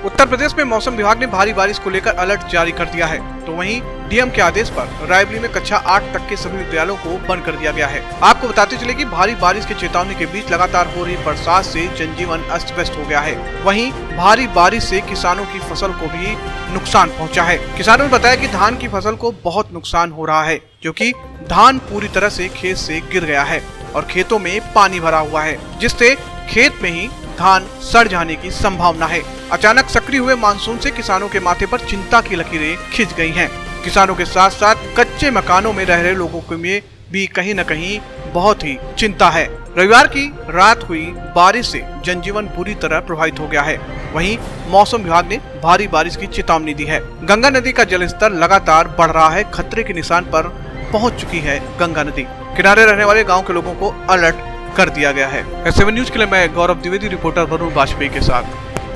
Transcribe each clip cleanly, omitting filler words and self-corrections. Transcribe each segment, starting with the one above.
उत्तर प्रदेश में मौसम विभाग ने भारी बारिश को लेकर अलर्ट जारी कर दिया है, तो वहीं डीएम के आदेश पर रायबरेली में कक्षा 8 तक के सभी विद्यालयों को बंद कर दिया गया है। आपको बताते चले कि भारी बारिश की चेतावनी के बीच लगातार हो रही बरसात से जनजीवन अस्त व्यस्त हो गया है। वहीं भारी बारिश से किसानों की फसल को भी नुकसान पहुँचा है। किसानों ने बताया कि धान की फसल को बहुत नुकसान हो रहा है, क्योंकि धान पूरी तरह से खेत से गिर गया है और खेतों में पानी भरा हुआ है, जिससे खेत में ही धान सड़ जाने की संभावना है। अचानक सक्रिय हुए मानसून से किसानों के माथे पर चिंता की लकीरें खिंच गई हैं। किसानों के साथ साथ कच्चे मकानों में रह रहे लोगों के लिए भी कहीं न कहीं बहुत ही चिंता है। रविवार की रात हुई बारिश से जनजीवन पूरी तरह प्रभावित हो गया है। वहीं मौसम विभाग ने भारी बारिश की चेतावनी दी है। गंगा नदी का जलस्तर लगातार बढ़ रहा है। खतरे के निशान पर पहुंच चुकी है गंगा नदी। किनारे रहने वाले गाँव के लोगों को अलर्ट कर दिया गया है। S7 न्यूज के लिए मैं गौरव द्विवेदी, रिपोर्टर वरुण वाजपेयी के साथ।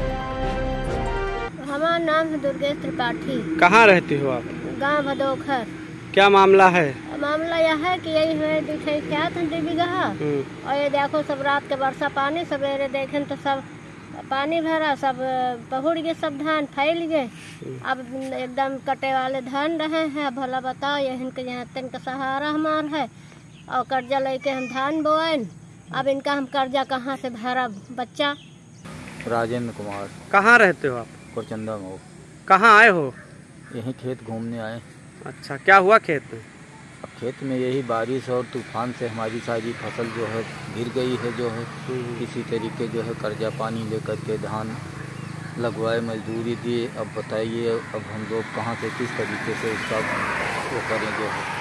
हमारा नाम है दुर्गेश त्रिपाठी। कहाँ रहती हो आप? गांव भदोखर। क्या मामला है? मामला यह है कि यही है दिखे क्या था बिगहा और ये देखो सब रात के वर्षा पानी, सवेरे देखें तो सब पानी भरा, सब पहुड़ गए, सब धान फैल गए। अब एकदम कटे वाले धान रहे हैं। भला बताओ, ये इनके यहाँ तिनका सहारा हमार है और कर्जा लेके हम धान बोएं। अब इनका हम कर्जा कहाँ से भरा? बच्चा राजेंद्र कुमार। कहाँ रहते हो आप? कोरचंदा में। कहाँ आए हो? यहीं खेत घूमने आए। अच्छा, क्या हुआ खेत में? अब खेत में यही बारिश और तूफान से हमारी सारी फसल जो है गिर गई है। जो है किसी तरीके जो है कर्जा पानी लेकर के धान लगवाए, मजदूरी दिए। अब बताइए, अब हम लोग कहाँ से किस तरीके से उसका वो करें जो है।